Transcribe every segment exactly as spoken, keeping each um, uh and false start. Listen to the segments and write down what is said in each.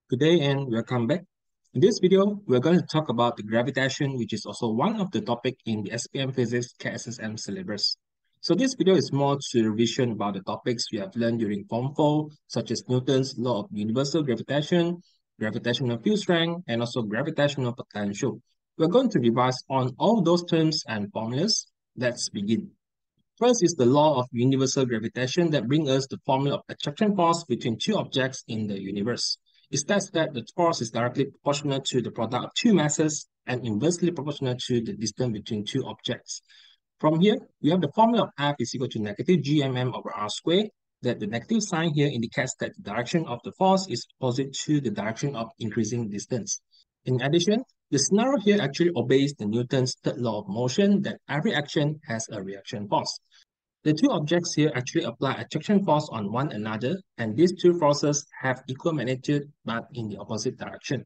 Good day and welcome back. In this video, we're going to talk about the gravitation, which is also one of the topic in the S P M Physics K S S M syllabus. So this video is more to revision about the topics we have learned during Form four, such as Newton's law of universal gravitation, gravitational field strength, and also gravitational potential. We're going to revise on all those terms and formulas. Let's begin. First is the law of universal gravitation that brings us the formula of attraction force between two objects in the universe. It states that the force is directly proportional to the product of two masses and inversely proportional to the distance between two objects. From here, we have the formula of F is equal to negative G M M over R squared, that the negative sign here indicates that the direction of the force is opposite to the direction of increasing distance. In addition, the scenario here actually obeys the Newton's third law of motion that every action has a reaction force. The two objects here actually apply attraction force on one another, and these two forces have equal magnitude but in the opposite direction.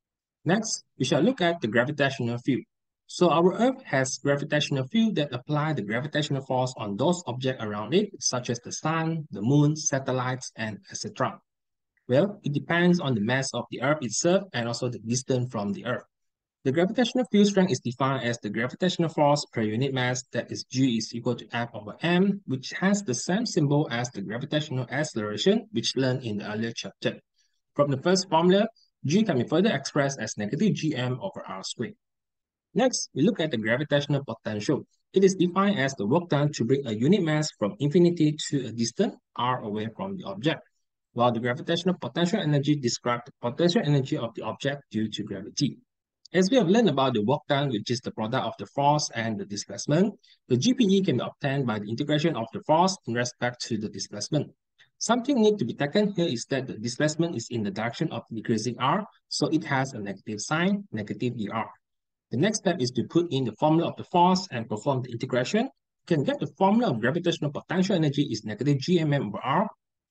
Next, we shall look at the gravitational field. So our Earth has gravitational field that apply the gravitational force on those objects around it, such as the sun, the moon, satellites, and et cetera. Well, it depends on the mass of the Earth itself and also the distance from the Earth. The gravitational field strength is defined as the gravitational force per unit mass, that is G is equal to F over m, which has the same symbol as the gravitational acceleration, which learned in the earlier chapter. From the first formula, G can be further expressed as negative Gm over R squared. Next, we look at the gravitational potential. It is defined as the work done to bring a unit mass from infinity to a distance r away from the object, while the gravitational potential energy describes the potential energy of the object due to gravity. As we have learned about the work done, which is the product of the force and the displacement, the G P E can be obtained by the integration of the force in respect to the displacement. Something need to be taken here is that the displacement is in the direction of decreasing r, so it has a negative sign, negative dr. The next step is to put in the formula of the force and perform the integration. You can get the formula of gravitational potential energy is negative Gmm over r.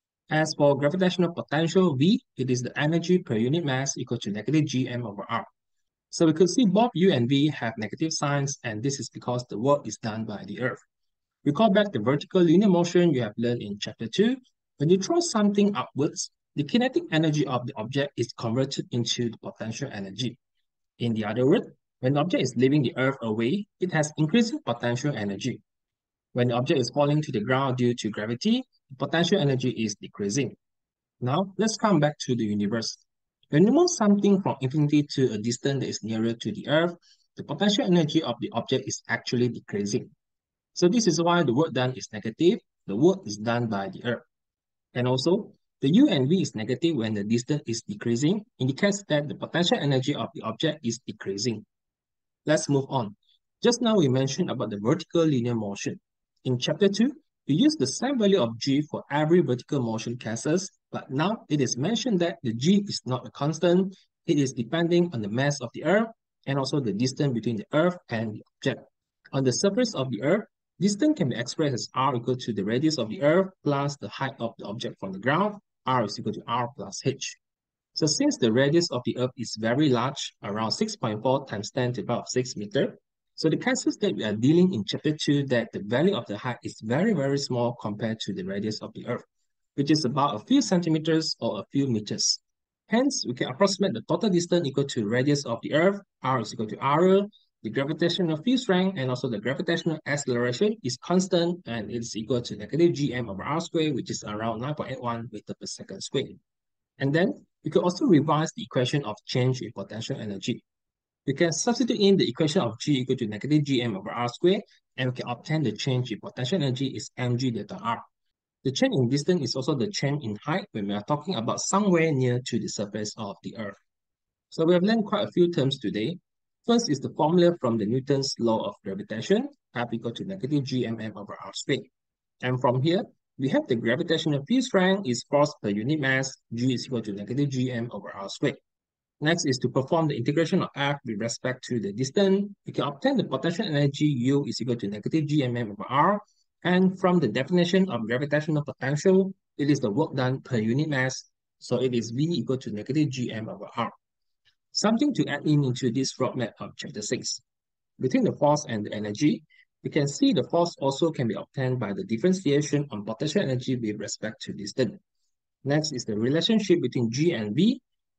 As for gravitational potential V, it is the energy per unit mass equal to negative Gm over r. So we could see both U and V have negative signs, and this is because the work is done by the Earth. Recall back the vertical linear motion you have learned in chapter two. When you throw something upwards, the kinetic energy of the object is converted into the potential energy. In the other word, when the object is leaving the Earth away, it has increasing potential energy. When the object is falling to the ground due to gravity, the potential energy is decreasing. Now, let's come back to the universe. When you move something from infinity to a distance that is nearer to the Earth, the potential energy of the object is actually decreasing. So this is why the work done is negative. The work is done by the Earth. And also, the U and V is negative when the distance is decreasing, indicates that the potential energy of the object is decreasing. Let's move on. Just now we mentioned about the vertical linear motion. In chapter two, we use the same value of G for every vertical motion cases, but now it is mentioned that the G is not a constant. It is depending on the mass of the Earth and also the distance between the Earth and the object. On the surface of the Earth, distance can be expressed as r equal to the radius of the Earth plus the height of the object from the ground. R is equal to r plus h. So since the radius of the Earth is very large, around six point four times ten to the power of six meter, so the cases that we are dealing in chapter two, that the value of the height is very, very small compared to the radius of the Earth, which is about a few centimeters or a few meters. Hence, we can approximate the total distance equal to the radius of the Earth. R is equal to r. The gravitational field strength and also the gravitational acceleration is constant, and it is equal to negative Gm over r squared, which is around nine point eight one meter per second squared. And then we could also revise the equation of change in potential energy. We can substitute in the equation of G equal to negative Gm over r squared, and we can obtain the change in potential energy is mg delta r. The change in distance is also the change in height when we are talking about somewhere near to the surface of the Earth. So we have learned quite a few terms today. First is the formula from the Newton's law of gravitation, F equal to negative Gmm over r squared. And from here, we have the gravitational field strength is force per unit mass, G is equal to negative Gm over r squared. Next is to perform the integration of F with respect to the distance. We can obtain the potential energy U is equal to negative Gmm over r. And from the definition of gravitational potential, it is the work done per unit mass. So it is V equal to negative Gm over r. Something to add in into this roadmap of chapter six. Between the force and the energy, we can see the force also can be obtained by the differentiation on potential energy with respect to distance. Next is the relationship between G and V.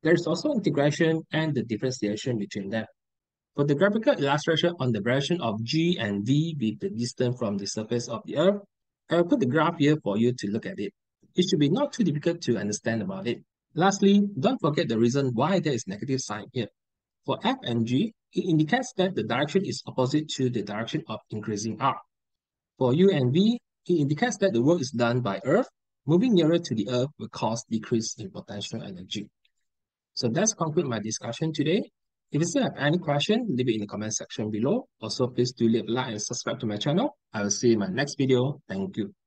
There is also integration and the differentiation between them. For the graphical illustration on the variation of g and v with the distance from the surface of the Earth, I will put the graph here for you to look at it. It should be not too difficult to understand about it. Lastly, don't forget the reason why there is negative sign here. For F and G, it indicates that the direction is opposite to the direction of increasing arc. For U and V, it indicates that the work is done by Earth. Moving nearer to the Earth will cause decrease in potential energy. So that's conclude my discussion today. If you still have any question, leave it in the comment section below. Also, please do leave a like and subscribe to my channel. I will see you in my next video. Thank you.